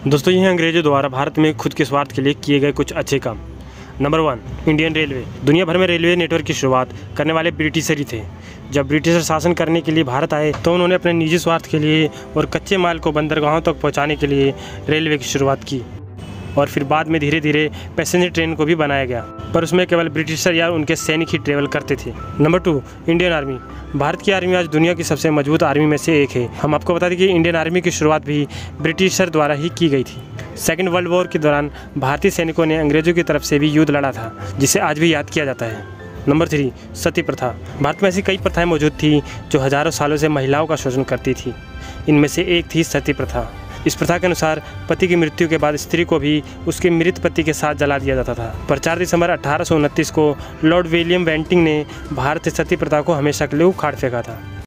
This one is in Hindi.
दोस्तों, ये हैं अंग्रेजों द्वारा भारत में खुद के स्वार्थ के लिए किए गए कुछ अच्छे काम। Number 1, Indian railway. दुनिया भर में रेलवे नेटवर्क की शुरुआत करने वाले ब्रिटिशर ही थे। जब ब्रिटिशर शासन करने के लिए भारत आए तो उन्होंने अपने निजी स्वार्थ के लिए और कच्चे माल को बंदरगाहों तक पहुंचाने के लिए रेलवे की शुरुआत की, और फिर बाद में धीरे धीरे पैसेंजर ट्रेन को भी बनाया गया, पर उसमें केवल ब्रिटिशर या उनके सैनिक ही ट्रेवल करते थे। Number 2, Indian army. भारत की आर्मी आज दुनिया की सबसे मजबूत आर्मी में से एक है। हम आपको बता दें कि इंडियन आर्मी की शुरुआत भी ब्रिटिशर द्वारा ही की गई थी। सेकेंड वर्ल्ड वॉर के दौरान भारतीय सैनिकों ने अंग्रेजों की तरफ से भी युद्ध लड़ा था, जिसे आज भी याद किया जाता है। नंबर 3, सती प्रथा। भारत में ऐसी कई प्रथाएं मौजूद थी जो हजारों सालों से महिलाओं का शोषण करती थी। इनमें से एक थी सती प्रथा। इस प्रथा के अनुसार पति की मृत्यु के बाद स्त्री को भी उसके मृत पति के साथ जला दिया जाता था। पर 4 दिसंबर 1829 को लॉर्ड विलियम बेंटिंक ने भारत से सती प्रथा को हमेशा के लिए उखाड़ फेंका था।